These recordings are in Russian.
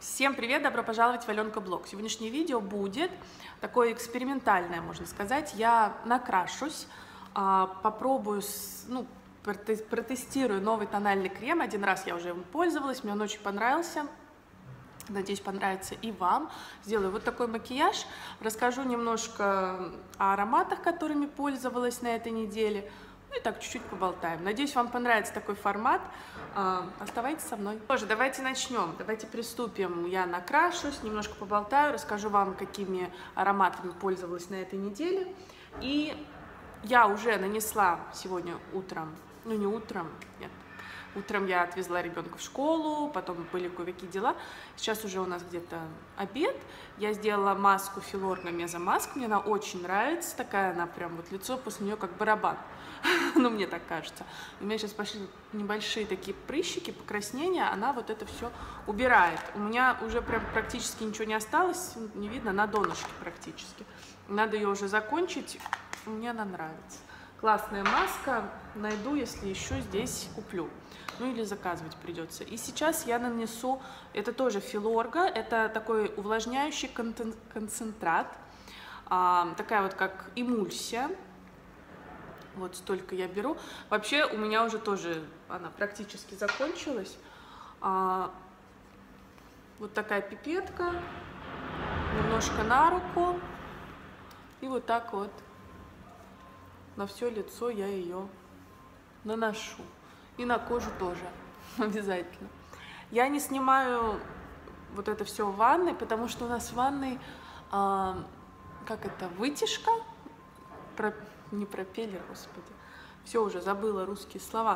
Всем привет, добро пожаловать в Аленка Блог. Сегодняшнее видео будет такое экспериментальное, можно сказать. Я накрашусь, попробую, протестирую новый тональный крем. Один раз я уже им пользовалась, мне он очень понравился. Надеюсь, понравится и вам. Сделаю вот такой макияж, расскажу немножко о ароматах, которыми пользовалась на этой неделе. Ну и так чуть-чуть поболтаем. Надеюсь, вам понравится такой формат. Оставайтесь со мной. Тоже давайте начнем, давайте приступим. Я накрашусь, немножко поболтаю, расскажу вам, какими ароматами пользовалась на этой неделе. И я уже нанесла сегодня утром, ну не утром, нет. Утром я отвезла ребенка в школу, потом были кое-какие дела. Сейчас уже у нас где-то обед. Я сделала маску Filorga Мезомаск. Мне она очень нравится. Такая она прям, вот лицо после нее как барабан. Ну, мне так кажется. У меня сейчас пошли небольшие такие прыщики, покраснения. Она вот это все убирает. У меня уже прям практически ничего не осталось. Не видно, на донышке практически. Надо ее уже закончить. Мне она нравится. Классная маска. Найду, если еще здесь куплю. Ну или заказывать придется. И сейчас я нанесу, это тоже Filorga, это такой увлажняющий концентрат, такая вот как эмульсия. Вот столько я беру. Вообще у меня уже тоже она практически закончилась. Вот такая пипетка, немножко на руку. И вот так вот на все лицо я ее наношу. И на кожу тоже, обязательно. Я не снимаю вот это все в ванной, потому что у нас в ванной, как это, вытяжка, не пропеллер, господи, все уже забыла русские слова,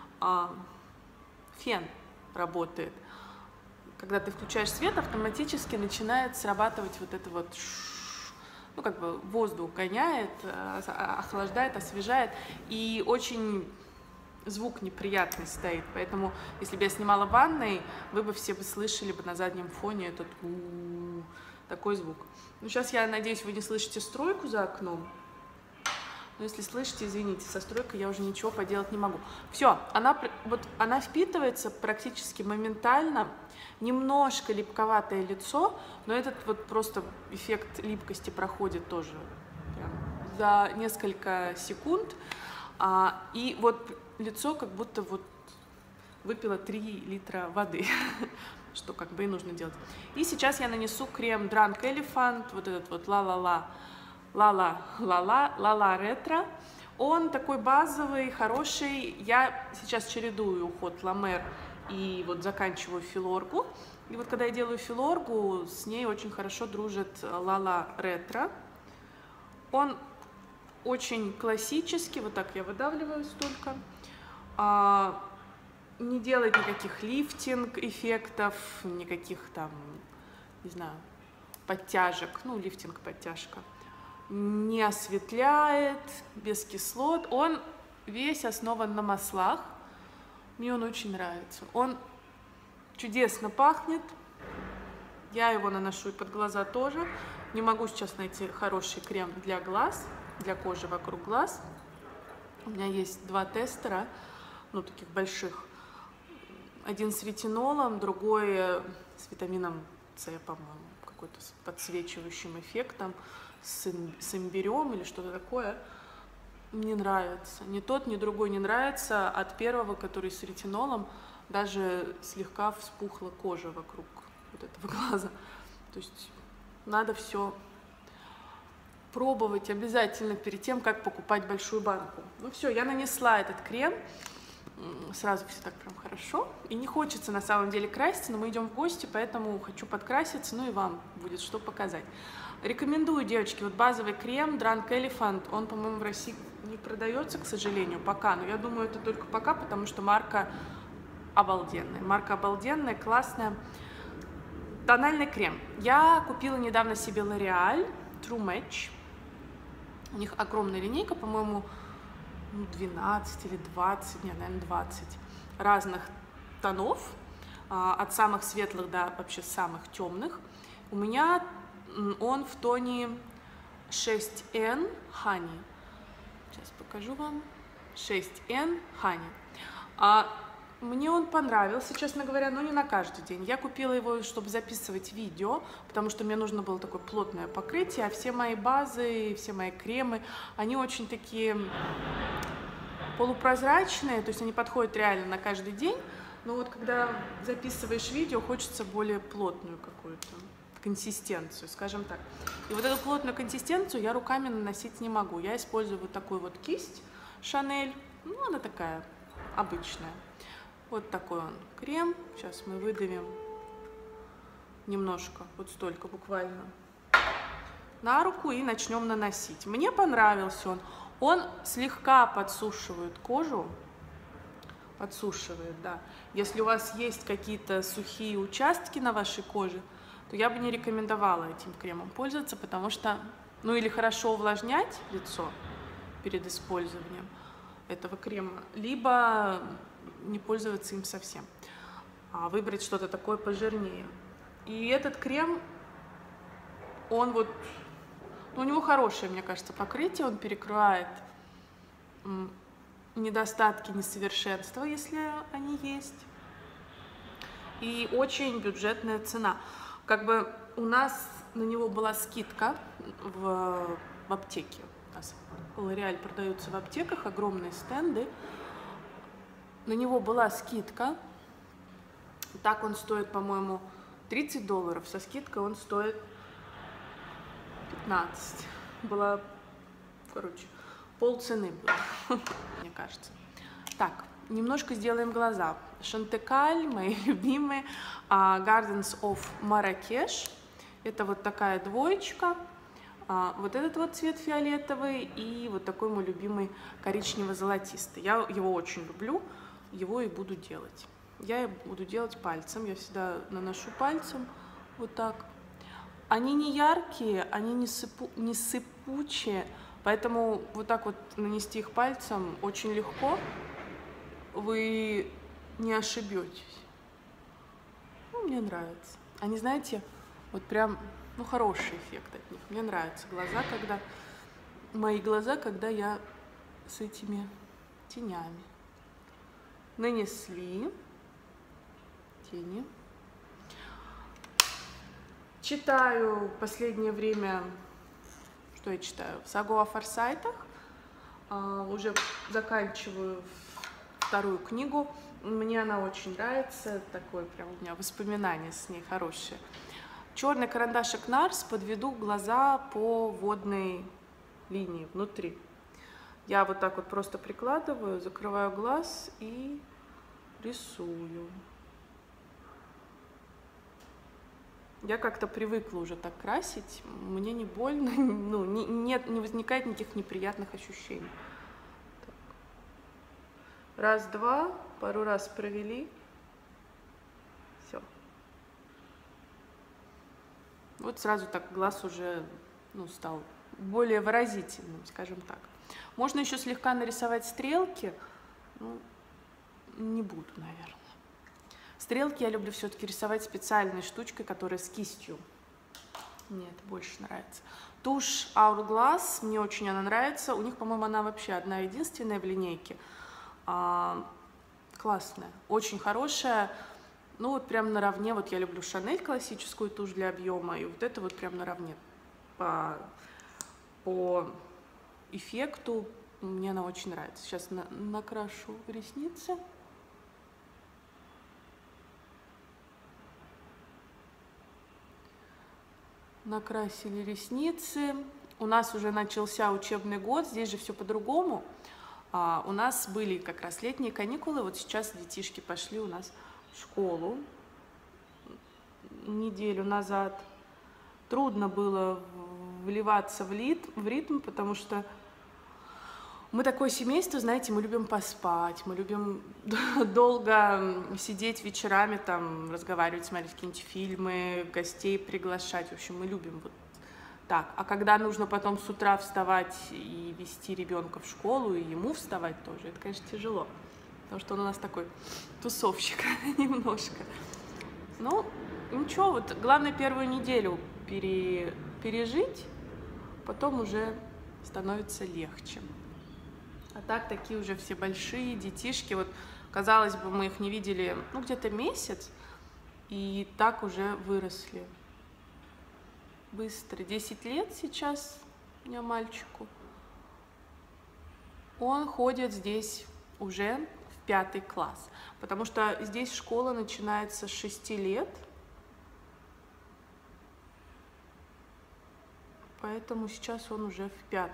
фен работает. Когда ты включаешь свет, автоматически начинает срабатывать вот это вот, ну как бы воздух гоняет, охлаждает, освежает, и очень звук неприятный стоит, поэтому, если бы я снимала в ванной, вы бы все слышали бы на заднем фоне этот такой звук. Ну, сейчас, я надеюсь, вы не слышите стройку за окном, но если слышите, извините, со стройкой я уже ничего поделать не могу. Все, она впитывается практически моментально, немножко липковатое лицо, но этот вот просто эффект липкости проходит тоже прям за несколько секунд, и вот лицо как будто вот выпила 3 литра воды, что как бы и нужно делать. И сейчас я нанесу крем Drunk Elephant, вот этот вот La La Retro. Он такой базовый, хороший. Я сейчас чередую уход La Mer и вот заканчиваю Filorga. И вот когда я делаю Filorga, с ней очень хорошо дружит La Retro. Он очень классический, вот так я выдавливаю столько. Не делает никаких лифтинг-эффектов, никаких там, не знаю, подтяжек, ну, лифтинг-подтяжка. Не осветляет, без кислот. Он весь основан на маслах. Мне он очень нравится. Он чудесно пахнет. Я его наношу и под глаза тоже. Не могу сейчас найти хороший крем для глаз, для кожи вокруг глаз. У меня есть 2 тестера, ну, таких больших. Один с ретинолом, другой с витамином С, по-моему, какой-то с подсвечивающим эффектом, с имбирем или что-то такое. Мне нравится. Ни тот, ни другой не нравится. От первого, который с ретинолом, даже слегка вспухла кожа вокруг вот этого глаза. То есть надо все пробовать обязательно перед тем, как покупать большую банку. Ну все, я нанесла этот крем. Сразу все так прям хорошо. И не хочется на самом деле краситься, но мы идем в гости, поэтому хочу подкраситься, ну и вам будет что показать. Рекомендую, девочки, вот базовый крем Drunk Elephant. Он, по-моему, в России не продается, к сожалению, пока. Но я думаю, это только пока, потому что марка обалденная. Марка обалденная, классная. Тональный крем. Я купила недавно себе L'Oreal True Match. У них огромная линейка, по-моему, 12 или 20, нет, наверное, 20 разных тонов, от самых светлых до вообще самых темных. У меня он в тоне 6N Honey. Сейчас покажу вам. 6N Honey. Мне он понравился, честно говоря, но не на каждый день. Я купила его, чтобы записывать видео, потому что мне нужно было такое плотное покрытие, а все мои базы, все мои кремы, они очень такие полупрозрачные, то есть они подходят реально на каждый день, но вот когда записываешь видео, хочется более плотную какую-то консистенцию, скажем так. И вот эту плотную консистенцию я руками наносить не могу. Я использую вот такую вот кисть Шанель, ну она такая обычная. Вот такой он крем. Сейчас мы выдавим немножко, вот столько буквально, на руку и начнем наносить. Мне понравился он. Он слегка подсушивает кожу. Подсушивает, да. Если у вас есть какие-то сухие участки на вашей коже, то я бы не рекомендовала этим кремом пользоваться, потому что, ну или хорошо увлажнять лицо перед использованием этого крема, либо не пользоваться им совсем, а выбрать что-то такое пожирнее. И этот крем, он вот, у него хорошее, мне кажется, покрытие, он перекрывает недостатки, несовершенства, если они есть. И очень бюджетная цена. Как бы у нас на него была скидка в аптеке. У нас L'Oréal продаются в аптеках, огромные стенды. На него была скидка. Так он стоит, по-моему, $30. Со скидкой он стоит 15. Была, короче, полцены было, мне кажется. Так, немножко сделаем глаза. Шантекаль, мои любимые, Gardens of Marrakech. Это вот такая двоечка. Вот этот вот цвет фиолетовый и вот такой мой любимый коричнево-золотистый. Я его очень люблю, его и буду делать. Я буду делать пальцем, я всегда наношу пальцем вот так. Они не яркие, они не сыпучие, поэтому вот так вот нанести их пальцем очень легко, вы не ошибетесь. Ну, мне нравится. Они, знаете, вот прям, ну, хороший эффект от них. Мне нравятся глаза, мои глаза, когда я с этими тенями. Нанесли тени. Читаю в последнее время, что я читаю? Сагу о Форсайтах. Уже заканчиваю вторую книгу. Мне она очень нравится. Такое прям у меня воспоминание с ней хорошее. Черный карандашик Нарс, подведу глаза по водной линии внутри. Я вот так вот просто прикладываю, закрываю глаз и рисую. Я как-то привыкла уже так красить, мне не больно, ну, не возникает никаких неприятных ощущений. Так. Раз, два, пару раз провели. Все. Вот сразу так глаз уже, ну, стал более выразительным, скажем так. Можно еще слегка нарисовать стрелки, ну, не буду, наверное. Стрелки я люблю все-таки рисовать специальной штучкой, которая с кистью. Мне это больше нравится. Тушь Hourglass, мне очень она нравится. У них, по-моему, она вообще одна единственная в линейке. Классная, очень хорошая. Ну вот прям наравне, вот я люблю Шанель классическую тушь для объема, и вот это вот прям наравне по эффекту. Мне она очень нравится. Сейчас накрашу ресницы. Накрасили ресницы. У нас уже начался учебный год, здесь же все по-другому. У нас были как раз летние каникулы, вот сейчас детишки пошли у нас в школу неделю назад. Трудно было вливаться в ритм, потому что мы такое семейство, знаете, мы любим поспать, мы любим долго сидеть вечерами, там, разговаривать, смотреть какие-нибудь фильмы, гостей приглашать. В общем, мы любим вот так. А когда нужно потом с утра вставать и вести ребенка в школу, и ему вставать тоже, это, конечно, тяжело. Потому что он у нас такой тусовщик немножко. Ну, ничего, вот главное первую неделю пережить, потом уже становится легче. А так, такие уже все большие детишки. Вот Казалось бы, мы их не видели, ну, где-то месяц, и так уже выросли. Быстро. 10 лет сейчас у меня мальчику. Он ходит здесь уже в 5 класс, потому что здесь школа начинается с 6 лет, поэтому сейчас он уже в 5.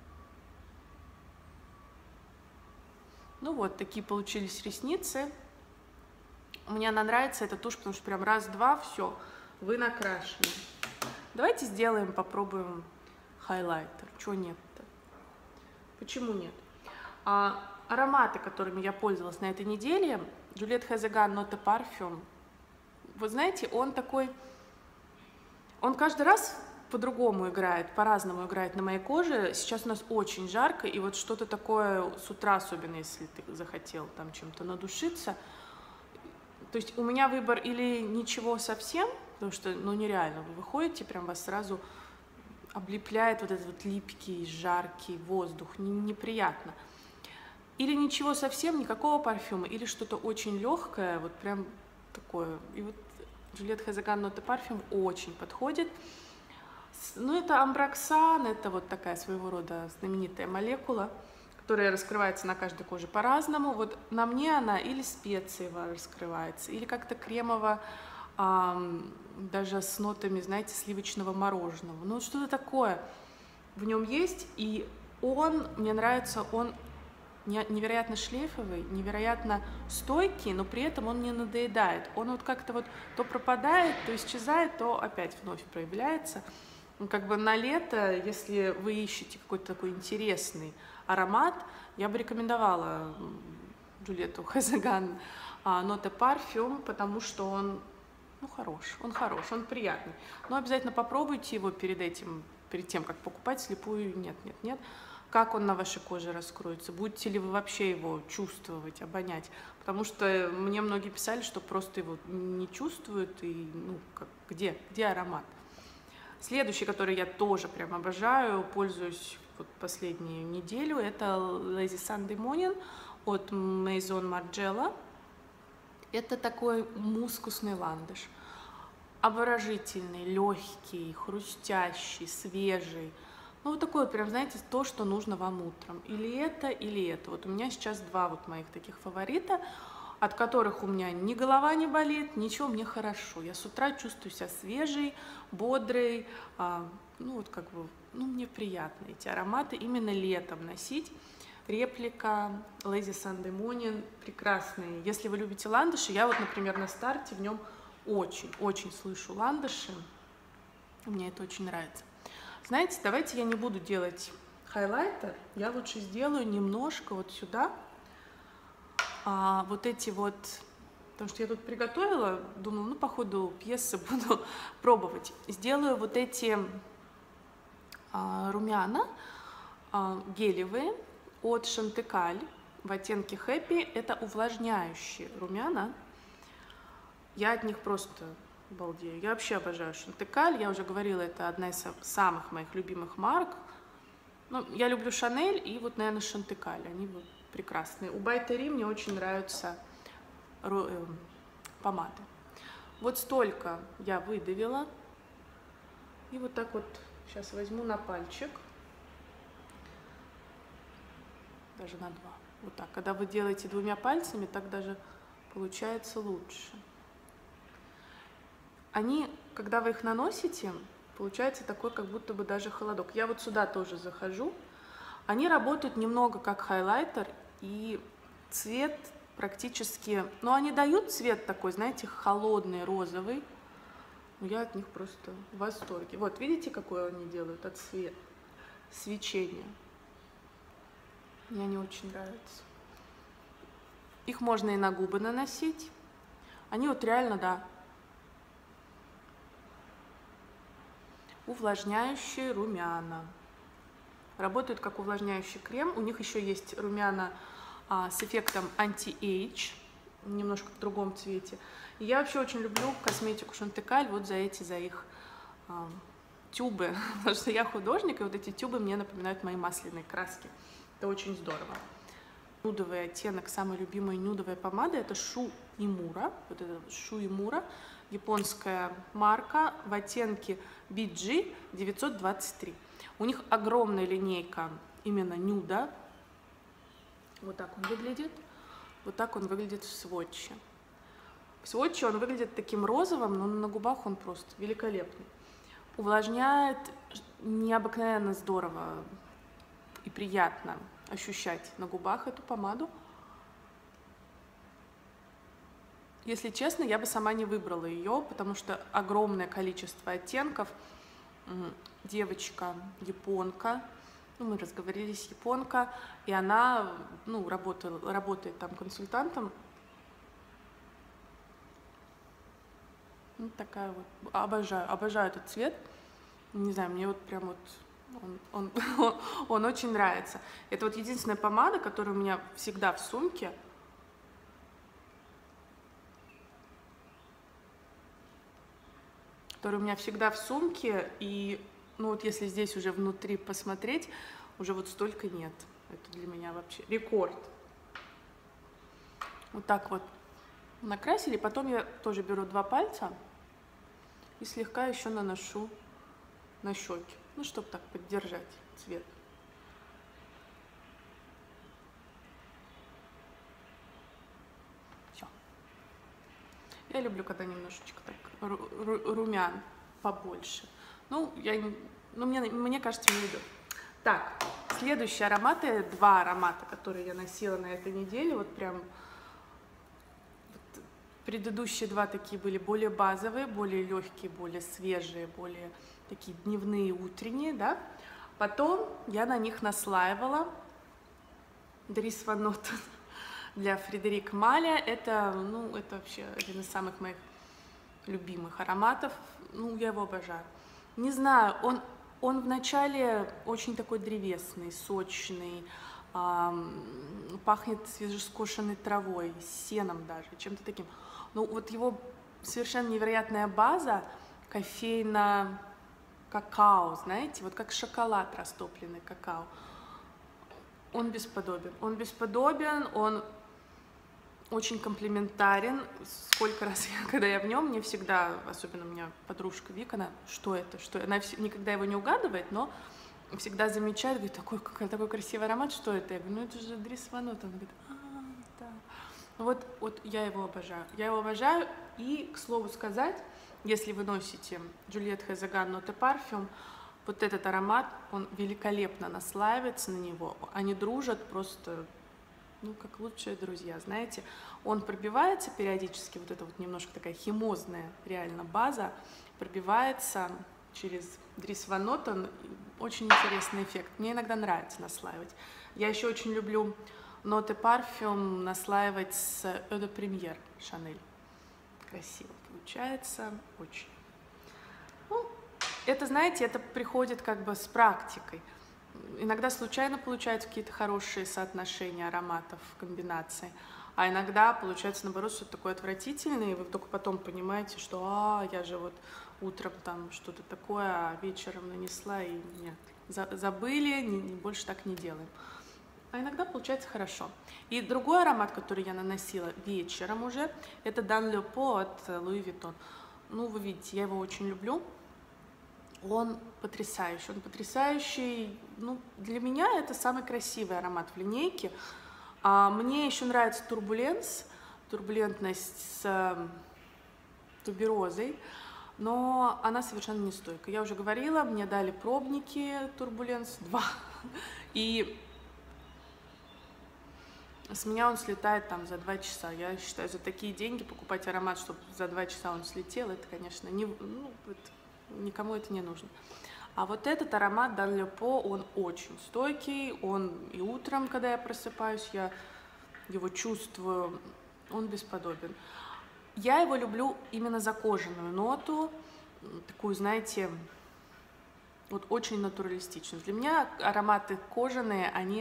Ну вот, такие получились ресницы. Мне она нравится, эта тушь, потому что прям раз-два, все, вы накрашены. Давайте сделаем, попробуем хайлайтер. Чего нет-то? Почему нет? Ароматы, которыми я пользовалась на этой неделе, Juliette Hazegan Note Parfum. Вы знаете, он такой, он каждый раз по-другому играет, по-разному играет на моей коже. Сейчас у нас очень жарко, и вот что-то такое с утра, особенно если ты захотел там чем-то надушиться. То есть у меня выбор или ничего совсем, потому что, ну, нереально, вы выходите, прям вас сразу облепляет вот этот вот липкий, жаркий воздух, неприятно. Или ничего совсем, никакого парфюма, или что-то очень легкое, вот прям такое. И вот Juliette Hazegan Note Parfum очень подходит. Ну, это амброксан, это вот такая своего рода знаменитая молекула, которая раскрывается на каждой коже по-разному. Вот на мне она или специево раскрывается, или как-то кремово, даже с нотами, знаете, сливочного мороженого. Ну, что-то такое в нем есть, и он, мне нравится, он невероятно шлейфовый, невероятно стойкий, но при этом он не надоедает. Он вот как-то вот то пропадает, то исчезает, то опять вновь проявляется. Ну, как бы на лето, если вы ищете какой-то такой интересный аромат, я бы рекомендовала Juliette Hazegan Note Parfum, потому что он, ну, хорош, он приятный. Но обязательно попробуйте его перед тем, как покупать слепую. Нет. Как он на вашей коже раскроется, будете ли вы вообще его чувствовать, обонять. Потому что мне многие писали, что просто его не чувствуют, и, ну, где аромат. Следующий, который я тоже прям обожаю, пользуюсь вот последнюю неделю, это Lazy Sunday Morning от Maison Margiela. Это такой мускусный ландыш. Обворожительный, легкий, хрустящий, свежий. Ну, вот такой вот прям, знаете, то, что нужно вам утром. Или это, или это. Вот у меня сейчас 2 вот моих таких фаворита, от которых у меня ни голова не болит, ничего, мне хорошо. Я с утра чувствую себя свежей, бодрой, ну, вот как бы, ну, мне приятно эти ароматы именно летом носить. Реплика Lazy Sunday Morning прекрасные. Если вы любите ландыши, я вот, например, на старте в нем очень слышу ландыши. Мне это очень нравится. Знаете, давайте я не буду делать хайлайтер, я лучше сделаю немножко вот сюда. Вот эти вот, потому что я тут приготовила, думала, ну, по ходу пьесы буду пробовать. Сделаю вот эти румяна гелевые от Chantecaille в оттенке Happy. Это увлажняющие румяна. Я от них просто балдею. Я вообще обожаю Chantecaille. Я уже говорила, это одна из самых моих любимых марок. Ну, я люблю Chanel и вот, наверное, Chantecaille. Они вот прекрасные. У By мне очень нравятся помады. Вот столько я выдавила. И вот так вот сейчас возьму на пальчик. Даже на 2. Вот так. Когда вы делаете 2 пальцами, так даже получается лучше. Они, когда вы их наносите, получается такой, как будто бы даже холодок. Я вот сюда тоже захожу. Они работают немного как хайлайтер, и цвет практически, ну, они дают цвет такой, знаете, холодный, розовый. Но я от них просто в восторге. Вот, видите, какой они делают от свечения? Мне они очень нравятся. Их можно и на губы наносить. Они вот реально, да, увлажняющие румяна. Работают как увлажняющий крем. У них еще есть румяна с эффектом anti-age, немножко в другом цвете. И я вообще очень люблю косметику Chantecaille вот за их тюбы, потому что я художник, и вот эти тюбы мне напоминают мои масляные краски. Это очень здорово. Нюдовый оттенок, самой любимой нюдовой помады, это Shu Imura. Вот это Shu Imura, японская марка в оттенке BG 923. У них огромная линейка именно нюда. Вот так он выглядит. Вот так он выглядит в сводче. В сводче он выглядит таким розовым, но на губах он просто великолепный. Увлажняет необыкновенно здорово и приятно ощущать на губах эту помаду. Если честно, я бы сама не выбрала ее, потому что огромное количество оттенков. Девочка, японка, ну, мы разговорились, японка, и она, ну, работает там консультантом. Вот такая вот. Обожаю этот цвет. Не знаю, мне вот прям вот он очень нравится. Это вот единственная помада, которая у меня всегда в сумке. Которая у меня всегда в сумке. И, ну вот если здесь уже внутри посмотреть, уже вот столько нет. Это для меня вообще рекорд. Вот так вот накрасили. Потом я тоже беру 2 пальца и слегка еще наношу на щеки, ну, чтобы так поддержать цвет. Все. Я люблю, когда немножечко так румян побольше. Ну, мне кажется, не идет. Так, следующие ароматы, 2 аромата, которые я носила на этой неделе, вот прям. Предыдущие 2 такие были более базовые, более легкие, более свежие, более такие дневные, утренние, да. Потом я на них наслаивала Dries Van Noten для Фредерик Маля. Это, ну, это вообще один из самых моих любимых ароматов. Ну, я его обожаю. Не знаю, он вначале очень такой древесный, сочный, пахнет свежескошенной травой, сеном даже, чем-то таким. Ну, вот его совершенно невероятная база, кофейно-какао, знаете, вот как шоколад, растопленный какао. Он бесподобен. Он бесподобен, он очень комплементарен. Сколько раз, когда я в нем, мне всегда, особенно у меня подружка Вика, она, что это? Она никогда его не угадывает, но всегда замечает, говорит, такой красивый аромат, что это? Я говорю, ну это же Dries Van Noten. Она говорит, да. Вот я его обожаю. Я его обожаю. И, к слову сказать, если вы носите Juliette Hazeghan Note Parfum, вот этот аромат, он великолепно наслаивается на него. Они дружат просто, ну, как лучшие друзья, знаете. Он пробивается периодически, вот эта вот немножко такая химозная реально база, пробивается через Dries Van Noten. Очень интересный эффект. Мне иногда нравится наслаивать. Я еще очень люблю Note Parfum наслаивать с Eau de Première Chanel. Красиво получается, очень. Ну, это, знаете, это приходит как бы с практикой. Иногда случайно получаются какие-то хорошие соотношения ароматов, комбинации, а иногда получается, наоборот, что-то такое отвратительное, и вы только потом понимаете, что я же вот утром там что-то такое, а вечером нанесла, и нет, забыли, больше так не делаем. А иногда получается хорошо. И другой аромат, который я наносила вечером уже, это Dans le Pot от Louis Vuitton. Ну, вы видите, я его очень люблю. Он потрясающий. Ну, для меня это самый красивый аромат в линейке. Мне еще нравится турбулентность с туберозой, но она совершенно не стойкая. Я уже говорила, мне дали пробники Турбуленс 2, и с меня он слетает там за 2 часа. Я считаю, за такие деньги покупать аромат, чтобы за 2 часа он слетел, это, конечно, никому это не нужно. А вот этот аромат Dans le Pot, он очень стойкий, он и утром, когда я просыпаюсь, я его чувствую, он бесподобен. Я его люблю именно за кожаную ноту, такую, знаете, вот очень натуралистичную. Для меня ароматы кожаные, они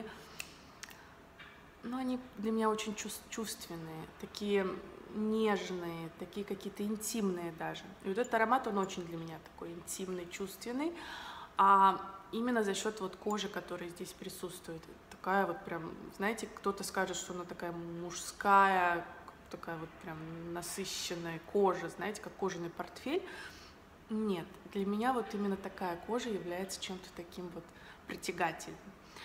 для меня очень чувственные, такие нежные, такие какие-то интимные даже. И вот этот аромат, он очень для меня такой интимный, чувственный. а именно за счет вот кожи, которая здесь присутствует. Такая вот прям, знаете, кто-то скажет, что она такая мужская, такая вот прям насыщенная кожа, знаете, как кожаный портфель. Нет, для меня вот именно такая кожа является чем-то таким вот притягательным.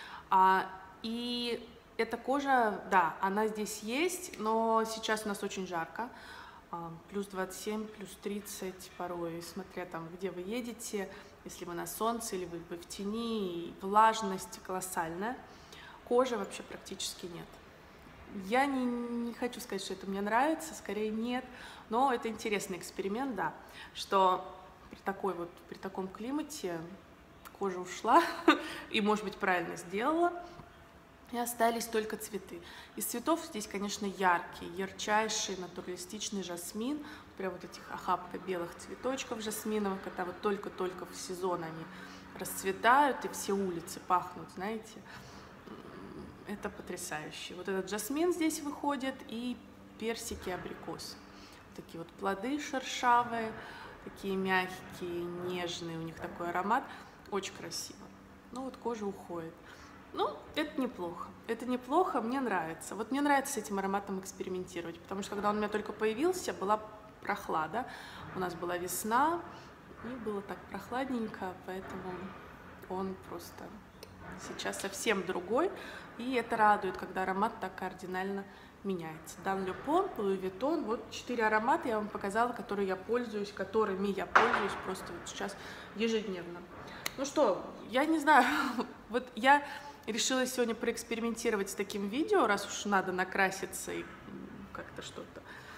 И эта кожа, да, она здесь есть, но сейчас у нас очень жарко. Плюс 27, плюс 30 порой, смотря там, где вы едете, если вы на солнце или вы в тени, и влажность колоссальная. Кожи вообще практически нет. Я не хочу сказать, что это мне нравится, скорее нет, но это интересный эксперимент, да, что при таком климате кожа ушла и, может быть, правильно сделала, и остались только цветы. Из цветов здесь, конечно, яркий, ярчайший натуралистичный жасмин, прям вот этих охапка белых цветочков жасминовых, когда вот только-только в сезон они расцветают, и все улицы пахнут, знаете, это потрясающе. Вот этот жасмин здесь выходит, и персики, абрикосы. Такие вот плоды шершавые, такие мягкие, нежные, у них такой аромат, очень красиво. Ну вот кожа уходит. Ну, это неплохо, мне нравится. Вот мне нравится с этим ароматом экспериментировать, потому что когда он у меня только появился, была прохлада, у нас была весна, и было так прохладненько, поэтому он просто сейчас совсем другой, и это радует, когда аромат так кардинально меняется. Дан Ле Пон, Луи Виттон, вот 4 аромата я вам показала, которыми я пользуюсь просто вот сейчас ежедневно. Ну что, я не знаю, вот я решила сегодня проэкспериментировать с таким видео, раз уж надо накраситься и как-то что-то.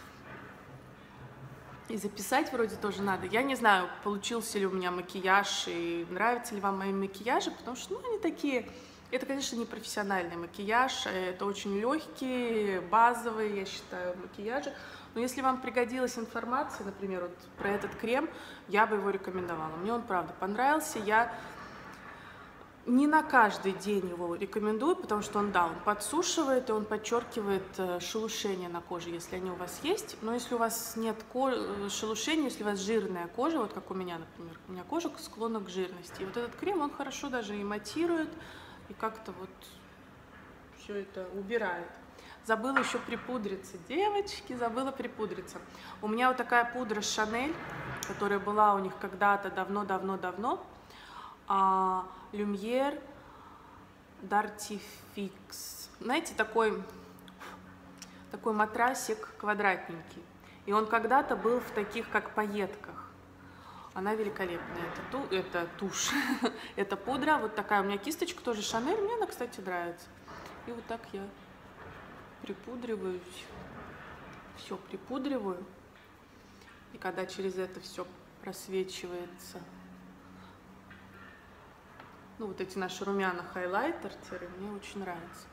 И записать вроде тоже надо. Я не знаю, получился ли у меня макияж и нравятся ли вам мои макияжи, потому что, ну, они такие... Это, конечно, не профессиональный макияж, это очень легкие, базовые, я считаю, макияжи. Но если вам пригодилась информация, например, вот про этот крем, я бы его рекомендовала. Мне он, правда, понравился. Я не на каждый день его рекомендую, потому что он, да, он подсушивает и он подчеркивает шелушение на коже, если они у вас есть. Но если у вас нет шелушения, если у вас жирная кожа, вот как у меня, например, у меня кожа склонна к жирности. И вот этот крем, он хорошо даже и матирует, и как-то вот все это убирает. Забыла еще припудриться, девочки, забыла припудриться. У меня вот такая пудра Шанель, которая была у них когда-то давно-давно-давно. Люмьер Д'Артификс. Знаете, такой матрасик квадратненький. И он когда-то был в таких, как пайетках. Она великолепная. Это тушь. Это пудра. Вот такая у меня кисточка тоже Шанель. Мне она, кстати, нравится. И вот так я припудриваюсь. Все припудриваю. И когда через это все просвечивается, ну, вот эти наши румяна-хайлайтеры, мне очень нравятся.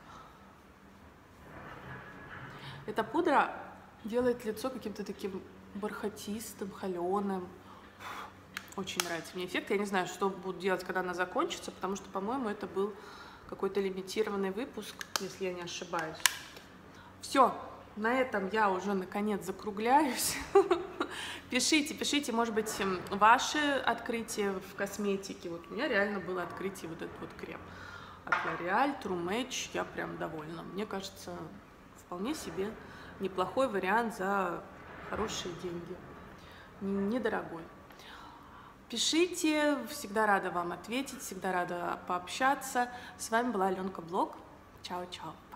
Эта пудра делает лицо каким-то таким бархатистым, холеным. Очень нравится мне эффект. Я не знаю, что буду делать, когда она закончится, потому что, по-моему, это был какой-то лимитированный выпуск, если я не ошибаюсь. Все, на этом я уже, наконец, закругляюсь. Пишите, может быть, ваши открытия в косметике. Вот у меня реально было открытие вот этот вот крем от L'Oréal True Match. Я прям довольна. Мне кажется, вполне себе неплохой вариант за хорошие деньги. Недорогой. Пишите, всегда рада вам ответить, всегда рада пообщаться. С вами была Аленка Блог. Чао-чао.